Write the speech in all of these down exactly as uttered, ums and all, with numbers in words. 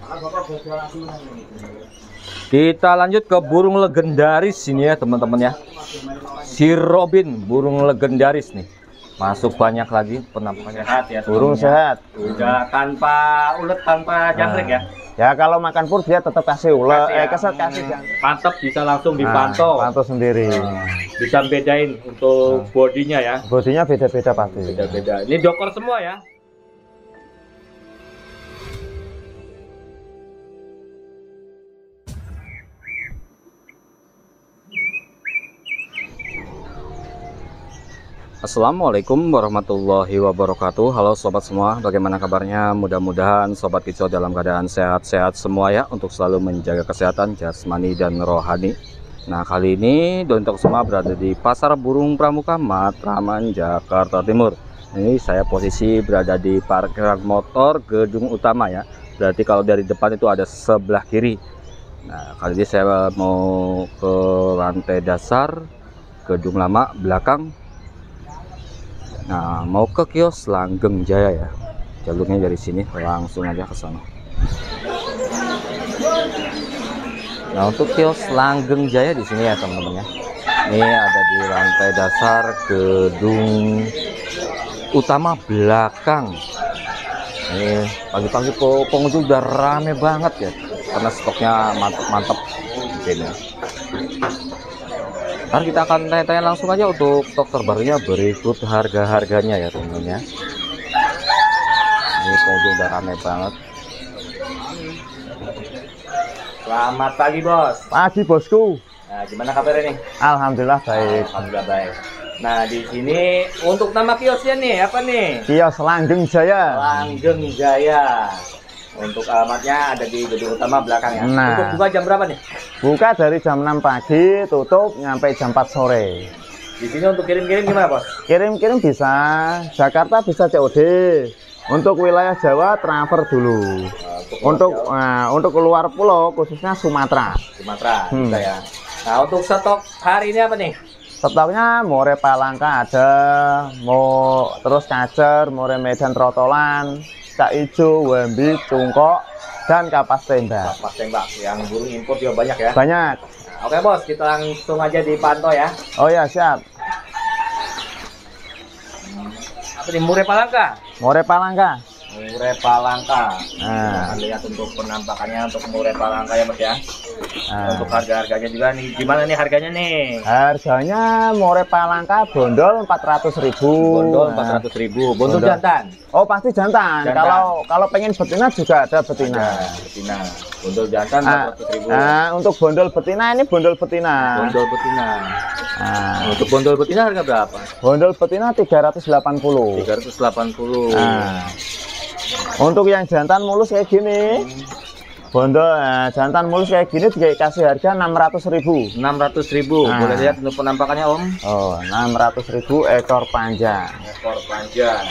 Kita lanjut ke burung legendaris ini ya teman-teman ya. Si Robin, burung legendaris nih. Masuk banyak lagi penampakannya. Sehat ya, burung sehat. Udah tanpa ulet, tanpa jangkrik ya. Ya kalau makan pur dia tetap kasih ulet, Kasih eh ya. keset kasih jangkrik. Mantap, bisa langsung dipantau. Nah, pantau sendiri. Bisa bedain untuk bodinya ya. Bodinya beda-beda pasti. Beda-beda. Ini dokor semua ya. Assalamualaikum warahmatullahi wabarakatuh. Halo sobat semua, bagaimana kabarnya? Mudah-mudahan sobat kicau dalam keadaan sehat-sehat semua ya, untuk selalu menjaga kesehatan jasmani dan rohani. Nah kali ini Dontok semua berada di Pasar Burung Pramuka Matraman, Jakarta Timur. Ini saya posisi berada di parkiran motor gedung utama ya. Berarti kalau dari depan itu ada sebelah kiri. Nah kali ini saya mau ke lantai dasar gedung lama belakang. Nah, mau ke kios Langgeng Jaya ya. Jalurnya dari sini, langsung aja ke sana. Nah, untuk kios Langgeng Jaya di sini ya, teman-teman ya. Ini ada di lantai dasar gedung utama belakang. Ini pagi-pagi pengunjung udah rame banget ya, karena stoknya mantap-mantap di sini. Ntar kita akan tanya-tanya langsung aja untuk stok terbarunya berikut harga-harganya ya teman-teman ya. Ini pengunjung udah rame banget. Selamat pagi bos. Pagi bosku. Nah gimana kabarnya nih? Alhamdulillah baik. Alhamdulillah baik. Nah di sini untuk nama kiosnya nih apa nih? Kios Langgeng Jaya. Langgeng Jaya. Untuk alamatnya ada di gedung utama belakang ya. Nah. Untuk buka jam berapa nih? Buka dari jam enam pagi, tutup nyampe jam empat sore. Di sini untuk kirim-kirim gimana bos? Kirim-kirim bisa, Jakarta bisa C O D. Untuk wilayah Jawa transfer dulu. Nah, untuk nah, untuk keluar pulau khususnya Sumatera. Sumatera Hmm. bisa ya. Nah untuk stok hari ini apa nih? Stoknya more palangka ada, mau terus kacer, more medan trotolan, cak ijo, wambi, cungkok, dan kapas tembak. Kapas tembak yang burung impor juga banyak ya. Banyak. Nah, oke bos, kita langsung aja dipantau ya. Oh ya siap. Apa nih, mure palangka? More palangka. Mure palangka. Nah. Nah, lihat untuk penampakannya untuk mure palangka ya mas ya. Nah. Untuk harga-harganya juga nih, gimana nih harganya nih? Harganya more palangka bondol empat ratus ribu. Bondol empat ratus ribu. Bondol Bondol. jantan. Oh pasti jantan. Jantan. Kalau kalau pengen betina juga ada betina. Nah, betina. Bondol jantan Nah, empat ratus ribu. nah, untuk bondol betina ini bondol betina. Bondol betina. Nah, Untuk bondol betina harga berapa? bondol betina tiga ratus delapan puluh. tiga ratus delapan puluh. Nah, untuk yang jantan mulus kayak gini, bondol nah, jantan mulus kayak gini dikasih harga enam ratus ribu. enam ratus ribu. Nah. Boleh lihat untuk penampakannya om? Oh, enam ratus ribu ekor panjang. Ekor panjang.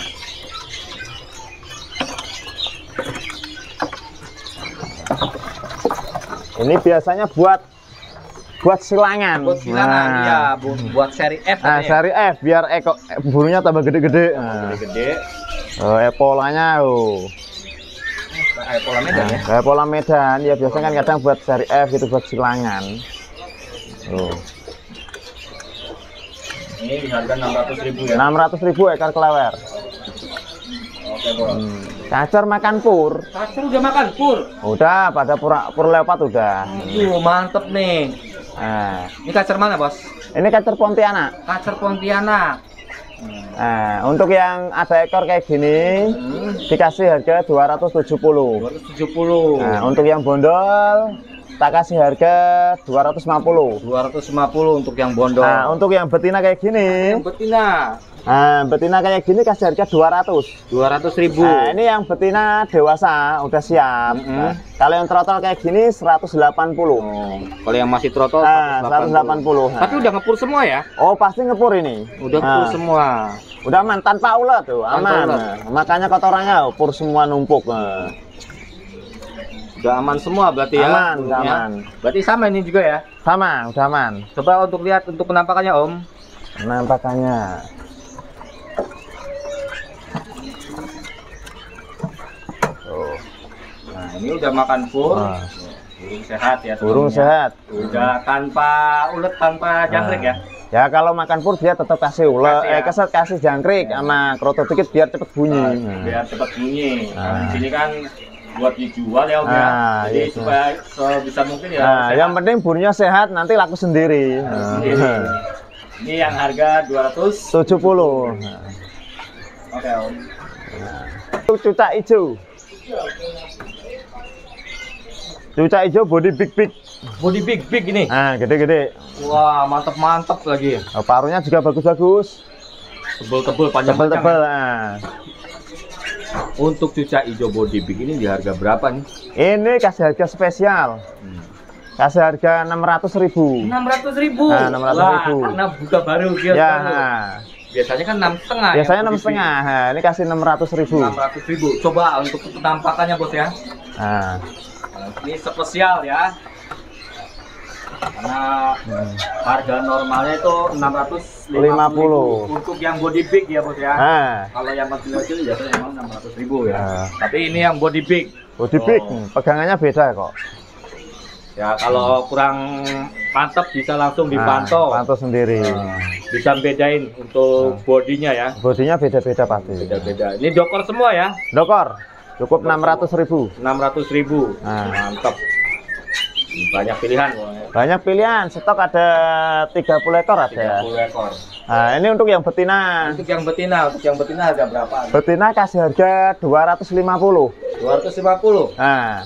Ini biasanya buat buat silangan. Buat silangan Nah. ya, bu- buat seri F Nah, katanya. seri F biar ekor eh, burungnya tambah gede-gede. Nah. Gede-gede. Oh, eh, polanya oh. Kayak pola medan ya. Kayak pola medan ya biasanya kan kadang buat seri F gitu buat silangan. Oh. Ini di harga enam ratus ribu ya. enam ratus ribu ekor kelewer. Oke bos. Hmm. Kacer makan pur. Kacer udah makan pur. Udah pada pur pur leopard udah. Aduh mantep nih. Nah, Ini kacer mana bos? ini kacer Pontianak. Kacer Pontianak. Nah, untuk yang ada ekor kayak gini Hmm. dikasih harga dua ratus tujuh puluh. dua ratus tujuh puluh. Nah, untuk yang bondol tak kasih harga dua ratus lima puluh. dua ratus lima puluh untuk yang bondol. Nah, untuk yang betina kayak gini, Yang betina nah, betina kayak gini kasih harga dua ratus. dua ratus ribu. Nah, ini yang betina dewasa udah siap. Mm-mm. Nah, kalau yang trotol kayak gini seratus delapan puluh. Oh, kalau yang masih trotol Nah, seratus delapan puluh. Nah. Tapi udah ngepur semua ya? Oh, pasti ngepur ini. Udah Nah, ngepur semua. udah aman tanpa ulet tuh, Tanpa aman. ulet. Nah, makanya kotorannya pur semua numpuk. Nah. Udah aman semua berarti ya? Aman, udah burungnya. aman. Berarti sama ini juga ya? Sama, udah aman. Coba untuk lihat untuk penampakannya om. Nampakannya. Tuh. Nah. ini udah makan full. Nah. Burung sehat ya. Burung teman-teman. sehat. Udah tanpa ulet, tanpa jangkrik ya. Ya kalau makan pur dia tetap kasih ulet, Kasih ya. eh keset kasih jangkrik sama kroto dikit biar cepet bunyi. Nah, biar cepat bunyi. Nah. Nah, di sini kan buat dijual ya Om ya. Nah, Jadi iya. supaya sebisa mungkin ya. Nah, sehat. yang penting burungnya sehat nanti laku sendiri. Nah. Sendiri. Ini yang harga dua ratus tujuh puluh. Oke Om. Itu cucak hijau. Cucak hijau body big big. Body big big ini. Nah, gede-gede. Wah, mantep-mantep lagi. Oh, paruhnya juga bagus-bagus. Tebel-tebel, panjang-panjang. Tebel-tebel. Nah. Untuk cucak hijau body big ini di harga berapa nih? Ini kasih harga spesial. Kasih harga enam ratus ribu. enam ratus ribu. Nah, enam ratus ribu. Wah, karena buka baru kios Ya. baru. Biasanya kan enam setengah. Biasanya enam setengah. Nah, ini kasih enam ratus ribu. enam ratus ribu. Coba untuk penampakannya bos ya. Nah. Nah, ini spesial ya. Karena Hmm. harga normalnya itu enam ratus lima lima puluh. puluh untuk yang body big ya bos ya. Nah. Kalau yang kecil-kecil biasanya emang enam ratus ribu ya. Nah. Tapi ini yang body big. Body big, Oh. pegangannya beda kok. Ya kalau kurang mantap bisa langsung dipantau. Nah, pantau sendiri. Nah, bisa bedain untuk bodinya ya. Bodinya beda-beda pasti. Beda-beda. Ini dokor semua ya. Dokor, cukup enam ratus ribu. enam ratus ribu. Nah. Mantap. Banyak pilihan. Banyak pilihan, stok ada tiga puluh ekor tiga ada. puluh ekor. Nah, ini untuk yang betina. Untuk yang betina, untuk yang betina harga berapa? Betina kasih harga dua ratus lima puluh. dua ratus lima puluh. Nah.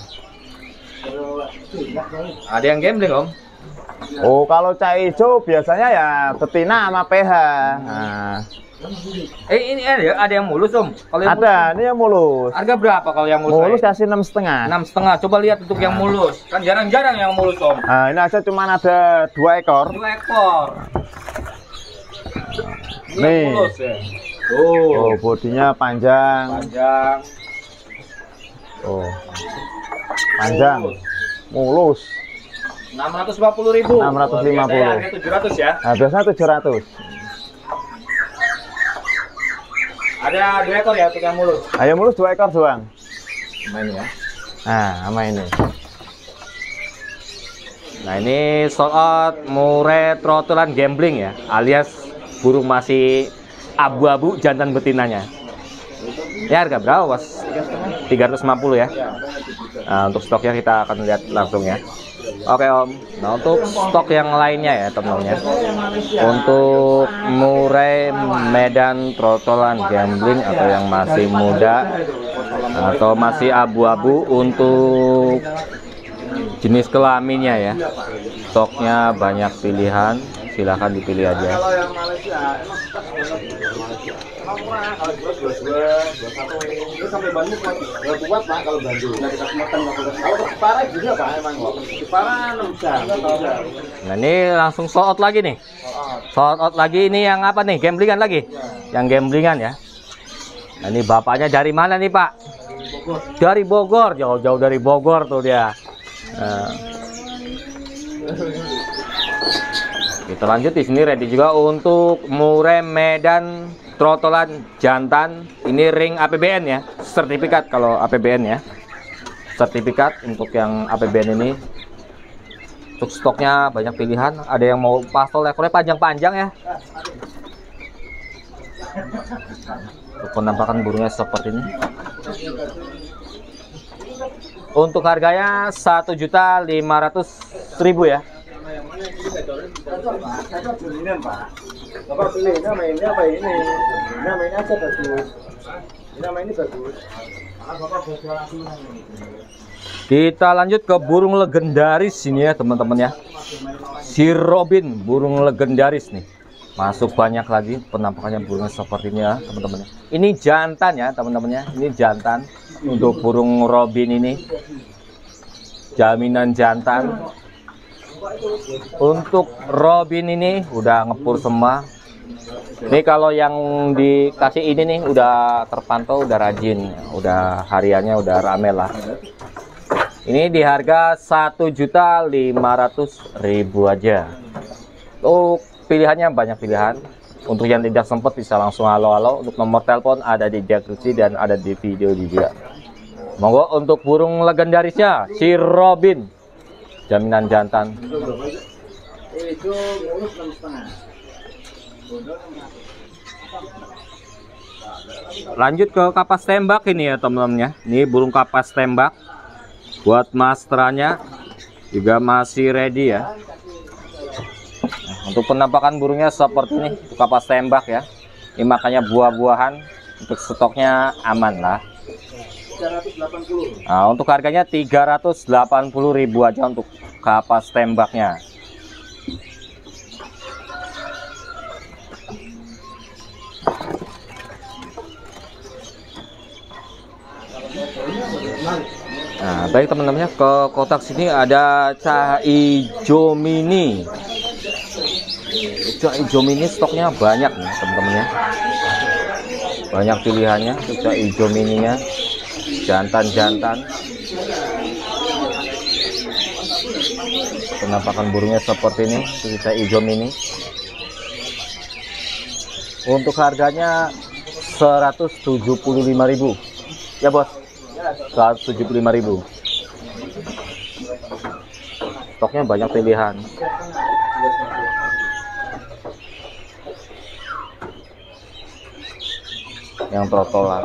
Ada yang gambling, Om? Oh, kalau cai hijau biasanya ya betina sama P H. Nah. Eh ini ada, ada yang mulus, Om. Kalau yang Ada, ini yang mulus. mulus, harga berapa kalau yang mulus? Mulus kasih enam setengah. enam setengah. Coba lihat untuk yang mulus. Kan jarang-jarang yang mulus, Om. Nah, ini aja cuma ada dua ekor. Dua ekor. Ini Nih. yang mulus ya. Oh, Tuh. bodinya panjang. Panjang. Oh, panjang. Mulus. enam ratus lima puluh ribu. enam ratus lima puluh. Biasanya harga tujuh ratus ya. Nah, biasanya tujuh ratus. Ada dua ekor ya untuk yang mulus. Ayo mulus dua ekor doang. Main ya. Nah, sama ini. Nah ini sold out murai trotolan gambling ya, alias burung masih abu-abu jantan betinanya. Ya harga berapa bos? tiga ratus lima puluh ya. Nah, untuk stoknya kita akan lihat langsung ya. Oke Om. Nah untuk stok yang lainnya ya teman-teman ya. Untuk murai Medan trotolan gambling atau yang masih muda atau masih abu-abu untuk jenis kelaminnya ya, stoknya banyak pilihan, silahkan dipilih aja. Nah ini langsung sold out lagi nih, sold out lagi. Ini yang apa nih, gamblingan lagi, yang gamblingan ya. Nah ini bapaknya dari mana nih Pak? Dari Bogor, jauh-jauh dari Bogor tuh dia. Nah. Kita lanjut di sini ready juga untuk murai Medan trotolan jantan. Ini ring A P B N ya, sertifikat kalau A P B N ya. Sertifikat untuk yang A P B N ini. Untuk stoknya banyak pilihan. Ada yang mau pastol ekornya panjang-panjang ya. Untuk penampakan burungnya seperti ini. Untuk harganya satu juta lima ratus ribu ya. Kita lanjut ke burung legendaris ini ya teman-teman ya. Si Robin, burung legendaris nih. Masuk banyak lagi, penampakannya burungnya seperti ini ya teman-teman. Ini jantan ya teman-teman ya. Ini jantan untuk burung Robin ini. Jaminan jantan. Untuk Robin ini udah ngepur semua. Ini kalau yang dikasih ini nih udah terpantau, udah rajin, udah hariannya udah rame lah. Ini di harga satu juta lima ratus ribu aja. Untuk pilihannya banyak pilihan. Untuk yang tidak sempat bisa langsung halo-halo. Untuk nomor telepon ada di deskripsi dan ada di video juga. Monggo untuk burung legendarisnya si Robin, jaminan jantan. Lanjut ke kapas tembak ini ya teman-teman ya. Ini burung kapas tembak buat masteranya juga masih ready ya. Nah, untuk penampakan burungnya seperti ini, kapas tembak ya. Ini makanya buah-buahan, untuk stoknya aman lah. Nah, untuk harganya tiga ratus delapan puluh ribu aja untuk kapas tembaknya. Nah, baik teman-temannya, ke kotak sini ada cah ijo mini. Cah ijo mini stoknya banyak nih teman-temannya. Banyak pilihannya cah ijo mininya, jantan-jantan. Penampakan burungnya seperti ini, cah ijo mini. Untuk harganya seratus tujuh puluh lima ribu. Ya, Bos. seratus tujuh puluh lima ribu. Stoknya banyak pilihan. Yang trotolan.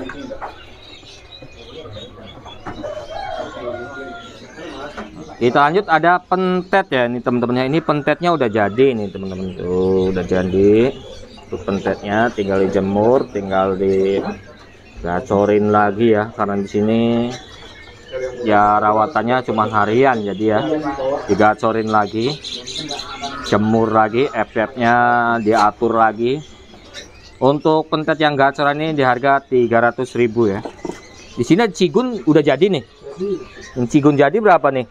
Kita lanjut, ada pentet ya ini teman-temannya. Ini pentetnya udah jadi nih teman-teman, tuh udah jadi. Untuk pentetnya tinggal dijemur, tinggal di gacorin lagi ya, karena di sini ya rawatannya cuma harian, jadi ya digacorin lagi, jemur lagi, F F-nya diatur lagi. Untuk pentet yang gacoran ini di harga tiga ratus ribu ya. Di sini cigun udah jadi nih. Yang cigun jadi berapa nih?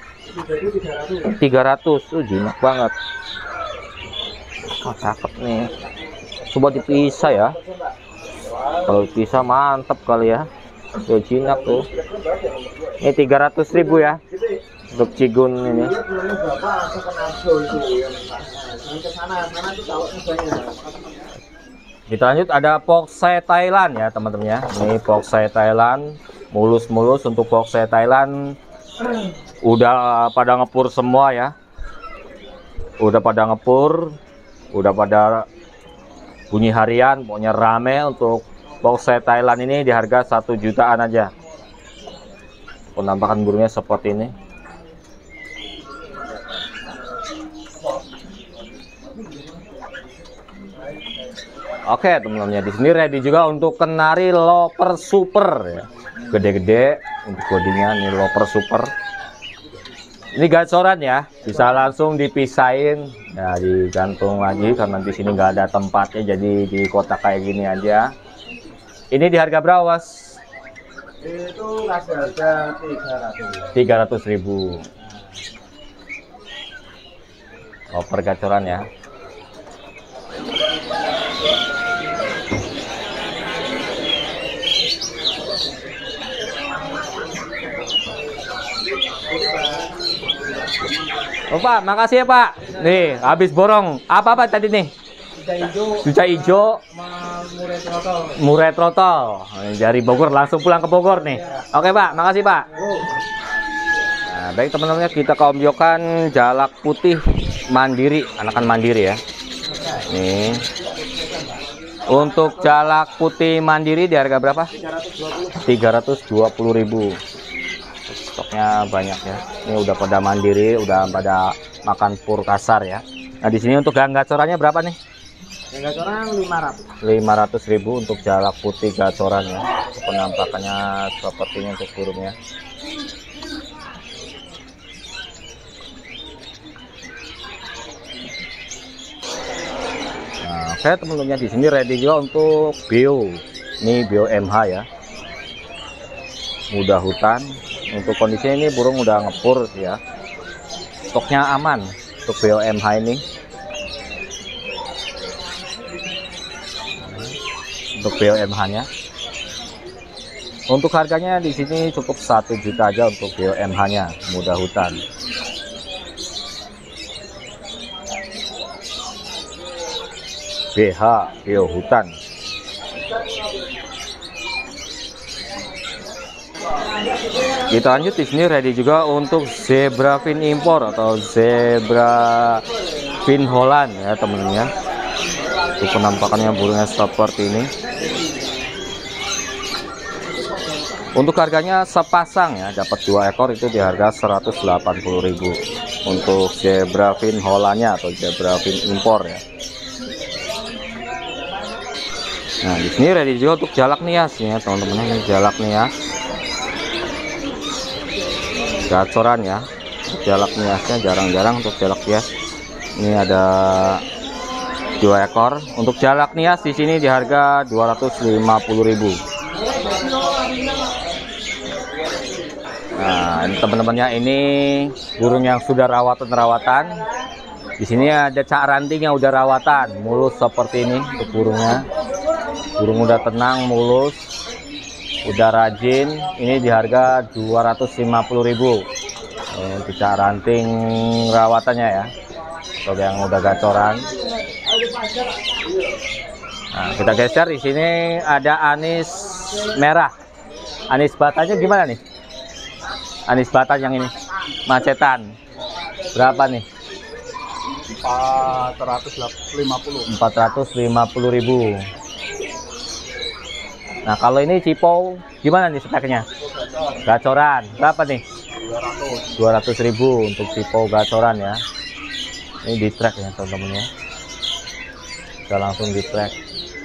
tiga ratus. Oh, jinak banget. Oh, cakep nih. Coba dipisah ya. Kalau bisa mantap kali ya. Tuh jinak tuh. Ini tiga ratus ribu ya untuk cigun ini. Kita lanjut, ada Poksai Thailand ya teman-teman ya. Ini Poksai Thailand, mulus-mulus. Untuk Poksai Thailand udah pada ngepur semua ya. Udah pada ngepur, udah pada bunyi harian, pokoknya rame. Untuk Poksai Thailand ini di harga satu jutaan aja. Penampakan burungnya seperti ini. Oke teman-teman, di sini ready juga untuk kenari loper super ya. Gede-gede untuk bodinya, nih loper super. Ini gacoran ya, bisa langsung dipisahin ya, digantung lagi karena di sini nggak ada tempatnya, jadi di kotak kayak gini aja. Ini di harga berapa, Mas? Itu harga tiga ratus ribu. Loper gacoran ya. Oh, Pak, makasih ya Pak. Nih, habis borong. Apa-apa tadi nih? Cuca hijau, murai trotol. Dari Bogor langsung pulang ke Bogor nih. Oke Pak, makasih Pak. Nah, baik teman-teman, kita keomjokan jalak putih mandiri, anakan mandiri ya. Nih. Untuk jalak putih mandiri di harga berapa? tiga ratus dua puluh ribu. Stoknya banyak ya. Ini udah pada mandiri, udah pada makan pur kasar ya. Nah di sini untuk gang gacorannya berapa nih? Yang gacoran lima ratus. lima ratus ribu untuk jalak putih gacoran ya. Penampakannya sepertinya untuk burungnya. Nah, oke teman-teman, di sini ready juga untuk bio. Ini bio M H ya. Mudah hutan. Untuk kondisinya ini burung udah ngepur ya. Stoknya aman untuk bio M H ini. Untuk bio M H-nya. Untuk harganya di sini cukup satu juta aja untuk bio M H-nya, mudah hutan. B H bio hutan. Kita lanjut, di sini ready juga untuk zebra fin impor atau zebra fin Holland ya teman-teman ya. Untuk penampakannya burungnya seperti ini. Untuk harganya sepasang ya, dapat dua ekor itu di harga seratus delapan puluh ribu untuk zebra fin Hollandnya atau zebra fin impor ya. Nah, di sini ready juga untuk jalak nias ya teman-teman, ini jalak nias. Gacoran ya, jalak niasnya jarang-jarang untuk jalak nias. Ini ada dua ekor. Untuk jalak nias di sini di harga dua ratus lima puluh ribu. Nah, ini teman-temannya, ini burung yang sudah rawatan-rawatan. Di sini ada cak ranting yang udah rawatan, mulus seperti ini untuk burungnya. Burung udah tenang, mulus, udah rajin. Ini di harga dua ratus lima puluh ribu. Untuk cak ranting rawatannya ya. Untuk yang udah gacoran. Nah, kita geser, di sini ada anis merah. Anis batanya gimana nih? Anis batan yang ini macetan berapa nih? empat ratus lima puluh. empat ratus lima puluh ribu. Nah, kalau ini cipau gimana nih speknya? Gacoran berapa nih? dua ratus ribu untuk cipau gacoran ya. Ini di track ya teman-teman ya. Kita langsung di track.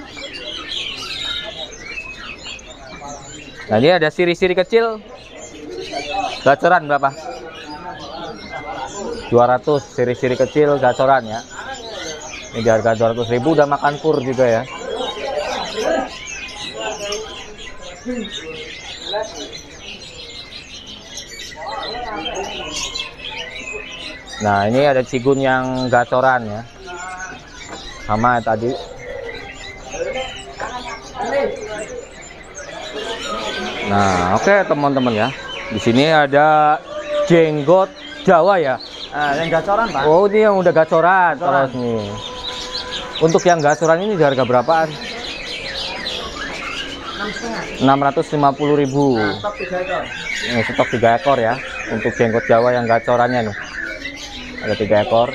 Nah, ini ada siri-siri kecil. Gacoran berapa? dua ratus, siri-siri kecil gacoran ya. Ini di harga dua ratus ribu, udah makan pur juga ya. Nah, ini ada cigun yang gacoran ya. Sama tadi. Nah, oke okay, teman-teman ya. Di sini ada jenggot Jawa ya. Nah, yang gacoran Pak. Oh, ini yang udah gacoran, gacoran. Terus nih. Untuk yang gacoran ini di harga berapaan? enam ratus lima puluh ribu. Stok tiga ekor. Ini stok tiga ekor ya. Untuk jenggot Jawa yang gacorannya nih. Ada tiga ekor.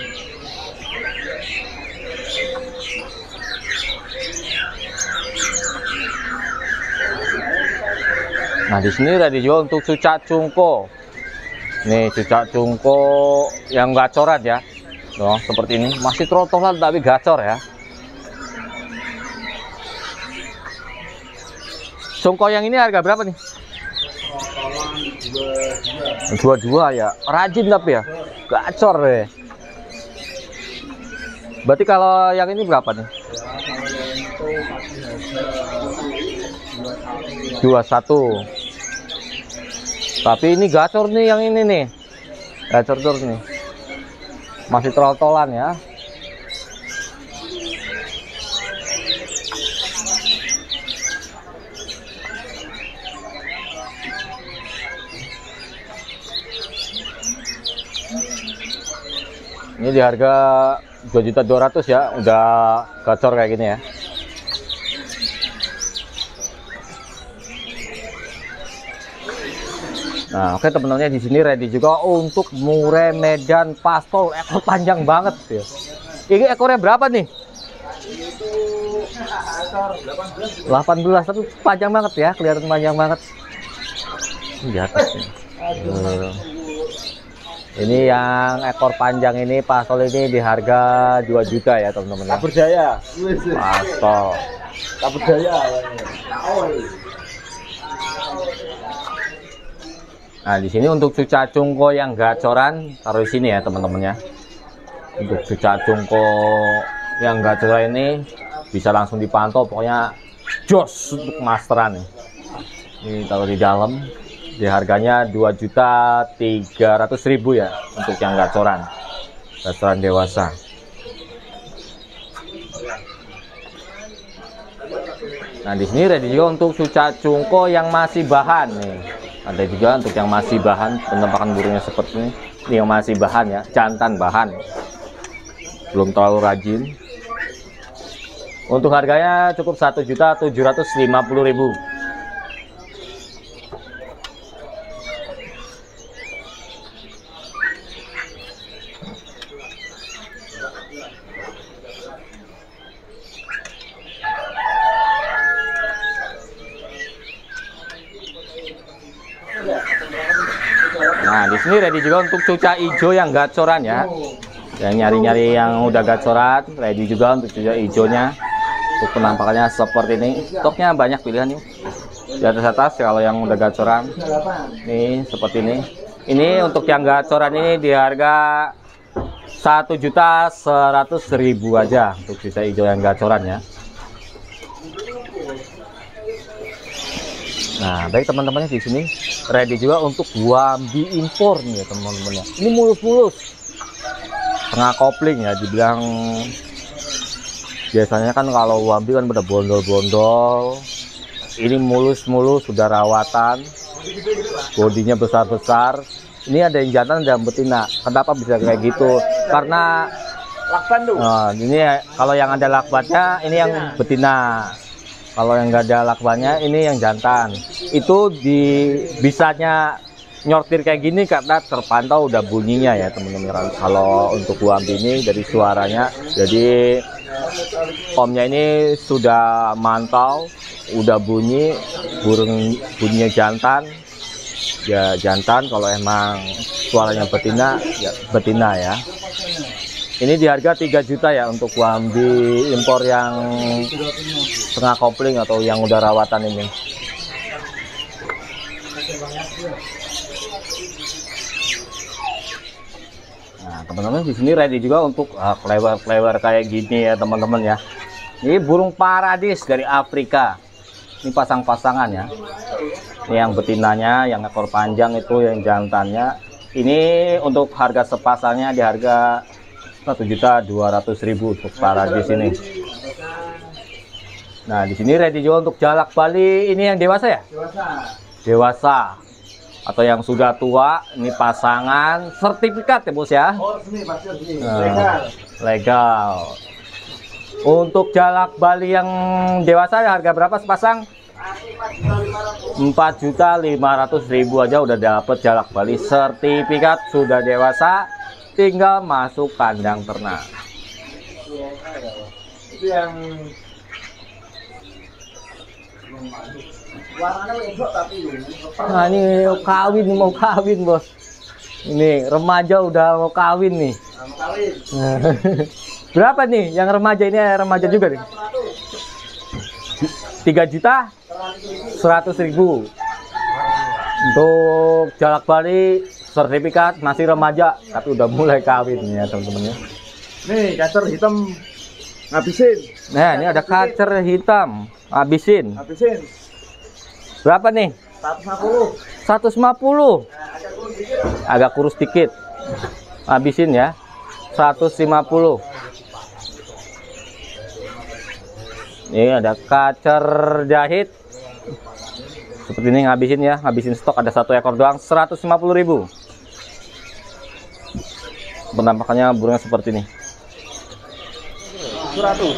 Nah, di sini tadi juga untuk cucak cungko. Nih, cucak cungko yang gacoran ya. Loh, seperti ini. Masih trotolan tapi gacor ya. Cungko yang ini harga berapa nih? dua puluh dua ya. Rajin tapi ya. Gacor deh. Berarti kalau yang ini berapa nih? dua puluh satu. Tapi ini gacor nih yang ini nih. Gacor terus nih. Masih trol-tolan ya. Ini di harga dua juta dua ratus ribu ya, udah gacor kayak gini ya. Nah, oke teman-teman, di sini ready juga untuk murai Medan pastol, ekor panjang banget ya. Ini ekornya berapa nih? delapan belas, tapi panjang banget ya, kelihatan panjang banget. Ini di atas nih. Hmm. Ini yang ekor panjang ini pastol ini di harga dua juta ya teman-teman ya. Kabur Jaya. Pastol. Kabur Jaya. Nah, di sini untuk cucak cungko yang gacoran taruh di sini ya teman-teman ya. Untuk cucak cungko yang gacoran ini bisa langsung dipantau, pokoknya jos untuk masteran nih. Ini taruh di dalam. Di harganya dua juta tiga ratus ribu ya untuk yang gacoran. Gacoran dewasa. Nah, di sini ready juga untuk cucak cungko yang masih bahan nih. Ada juga untuk yang masih bahan, penampakan burungnya seperti ini. Ini yang masih bahan ya, jantan bahan. Belum terlalu rajin. Untuk harganya cukup satu juta tujuh ratus lima puluh ribu. Nah, di sini ready juga untuk cuca hijau yang gacoran ya. Yang nyari-nyari yang udah gacoran, ready juga untuk cuca hijaunya. Untuk penampakannya seperti ini. Stoknya banyak pilihan nih. Di atas atas kalau yang udah gacoran. Nih seperti ini. Ini untuk yang gacoran ini di harga satu juta seratus ribu aja untuk cuca hijau yang gacoran ya. Nah, baik teman-temannya di sini ready juga untuk Wambi impor nih ya teman-teman ya. Ini mulus-mulus. Tengah kopling ya, dibilang biasanya kan kalau Wambi kan pada bondol-bondol. Ini mulus-mulus, sudah rawatan. Bodinya besar-besar. Ini ada yang jantan dan betina. Kenapa bisa kayak gitu? Karena lakban tuh. Nah, ini kalau yang ada lakbannya ini yang betina. Kalau yang nggak ada lakbannya ini yang jantan. Itu di bisanya nyortir kayak gini karena terpantau udah bunyinya ya teman-teman. Kalau untuk Wambi ini dari suaranya, jadi omnya ini sudah mantau, udah bunyi, burung bunyinya jantan ya jantan. Kalau emang suaranya betina ya betina ya. Ini di harga tiga juta ya untuk Wambi impor yang tengah kopling atau yang udah rawatan ini. Nah teman-teman di sini ready juga untuk flavor-flavor kayak gini ya teman-teman ya. Ini burung paradis dari Afrika. Ini pasang-pasangan ya. Ini yang betinanya, yang ekor panjang itu, yang jantannya. Ini untuk harga sepasangnya di harga satu juta dua ratus ribu untuk paradis ini. Nah, di sini ready juga untuk jalak Bali. Ini yang dewasa ya? Dewasa. Dewasa. Atau yang sudah tua, ini pasangan sertifikat ya, Bos ya? Oh, resmi, pasti resmi. Legal. Legal. Untuk jalak Bali yang dewasa harga berapa sepasang? empat juta lima ratus ribu aja udah dapet jalak Bali sertifikat, sudah dewasa, tinggal masuk kandang ternak. Itu yang nah ini kawin, mau kawin Bos. Ini remaja udah mau kawin nih. Berapa nih yang remaja ini? Remaja juga nih. tiga juta seratus ribu untuk jalak Bali sertifikat, masih remaja tapi udah mulai kawin ya teman-teman ya. Nih kacer hitam ngabisin. Nah ini ada kacer hitam habisin. Habisin. Berapa nih? seratus lima puluh. Agak kurus dikit. Habisin ya. seratus lima puluh. Ini ada kacer jahit seperti ini, ngabisin ya, ngabisin stok, ada satu ekor doang, seratus lima puluh ribu. Penampakannya burungnya seperti ini. seratus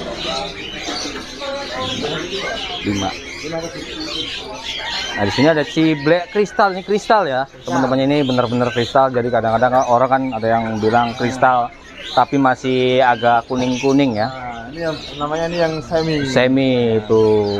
lima. Nah di sini ada ciblek kristal, ini kristal ya teman-teman, ini bener-bener kristal. Jadi kadang-kadang orang kan ada yang bilang kristal tapi masih agak kuning-kuning ya. Nah, ini yang namanya ini yang semi. Semi itu.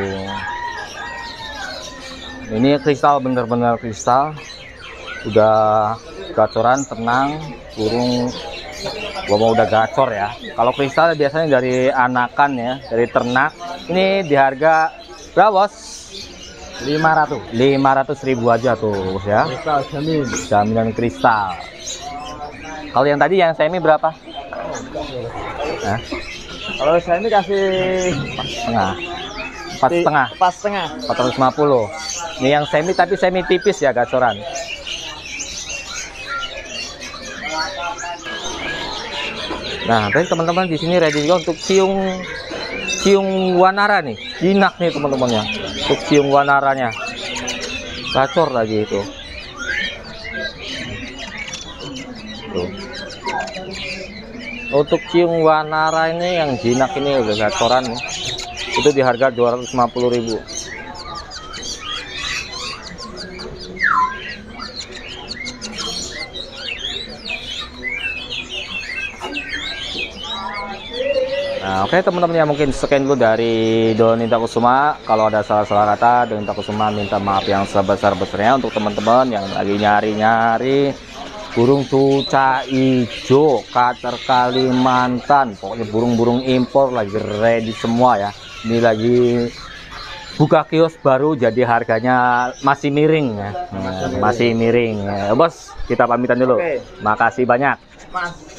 Ini kristal, bener-bener kristal. Udah gacoran, tenang, burung gua udah gacor ya. Kalau kristal biasanya dari anakan ya, dari ternak. Ini di harga berapa Bos? lima ratus. lima ratus ribu aja tuh ya. Kristal jamin. Jaminan kristal. Kalau yang tadi yang semi berapa? Nah, kalau saya ini kasih setengah, empat setengah, empat setengah, empat ratus lima puluh. Ini yang semi tapi semi tipis ya gacoran. Nah, tadi teman-teman di sini ready juga untuk ciung ciung wanara nih, jinak nih teman-teman ya. Untuk ciung wanaranya, gacor lagi itu. Tuh. Untuk ciung wanara ini yang jinak ini udah gacoran nih. Itu di harga dua ratus lima puluh ribu. Nah, oke teman-teman ya, mungkin sekian dulu dari Donita Kusuma. Kalau ada salah-salah kata, Donita Kusuma minta maaf yang sebesar-besarnya. Untuk teman-teman yang lagi nyari-nyari burung cuca hijau kater Kalimantan, pokoknya burung-burung impor lagi ready semua ya. Ini lagi buka kios baru, jadi harganya masih miring ya. Nah, masih miring ya. Bos, kita pamitan dulu. Makasih banyak.